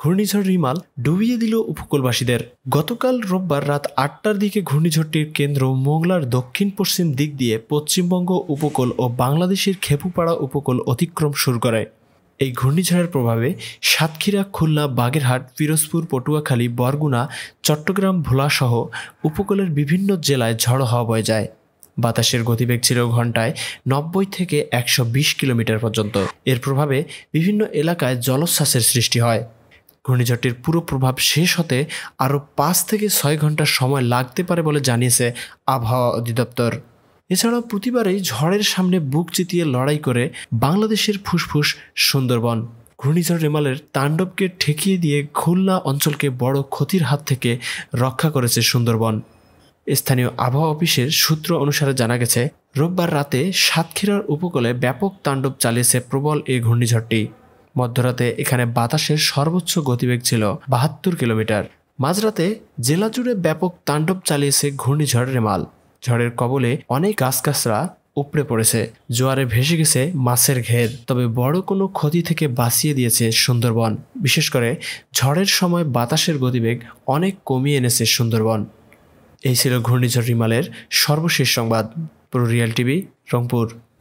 ঘূর্ণিঝড় রিমাল ডুবিয়ে দিল উপকূলবাসীদের। গতকাল রোববার রাত ৮টার দিকে ঘূর্ণিঝড়টির কেন্দ্র মোংলার দক্ষিণ পশ্চিম দিক দিয়ে পশ্চিমবঙ্গ উপকূল ও বাংলাদেশের খেপুপাড়া উপকূল অতিক্রম শুরু করে। এই ঘূর্ণিঝড়ের প্রভাবে সাতক্ষীরা, খুলনা, বাগেরহাট, পিরোজপুর, পটুয়াখালী, বরগুনা, চট্টগ্রাম, ভোলাসহ উপকূলের বিভিন্ন জেলায় ঝড়ো হাওয়া বয়ে যায়। বাতাসের গতিবেগ ছিল ঘন্টায় ৯০ থেকে ১২০ কিলোমিটার পর্যন্ত। এর প্রভাবে বিভিন্ন এলাকায় জলোচ্ছ্বাসের সৃষ্টি হয়। ঘূর্ণিঝড়টির পুরো প্রভাব শেষ হতে আরও ৫ থেকে ৬ ঘন্টা সময় লাগতে পারে বলে জানিয়েছে আবহাওয়া অধিদপ্তর। এছাড়াও প্রতিবারেই ঝড়ের সামনে বুক চিতিয়ে লড়াই করে বাংলাদেশের ফুসফুস সুন্দরবন। ঘূর্ণিঝড় রেমালের তাণ্ডবকে ঠেকিয়ে দিয়ে খুলনা অঞ্চলকে বড় ক্ষতির হাত থেকে রক্ষা করেছে সুন্দরবন। স্থানীয় আবহাওয়া অফিসের সূত্র অনুসারে জানা গেছে, রোববার রাতে সাতক্ষীরার উপকূলে ব্যাপক তাণ্ডব চালিয়েছে প্রবল এই ঘূর্ণিঝড়টি। মধ্যরাতে এখানে বাতাসের সর্বোচ্চ গতিবেগ ছিল ৭২ কিলোমিটার। মাঝরাতে জেলা জুড়ে ব্যাপক তাণ্ডব চালিয়েছে ঘূর্ণিঝড় রেমাল। ঝড়ের কবলে অনেক গাছগাছরা উপড়ে পড়েছে, জোয়ারে ভেসে গেছে মাছের ঘের। তবে বড় কোনো ক্ষতি থেকে বাঁচিয়ে দিয়েছে সুন্দরবন। বিশেষ করে ঝড়ের সময় বাতাসের গতিবেগ অনেক কমিয়ে এনেছে সুন্দরবন। এই ছিল ঘূর্ণিঝড় রিমালের সর্বশেষ সংবাদ। পুরো রিয়েল টিভি, রংপুর।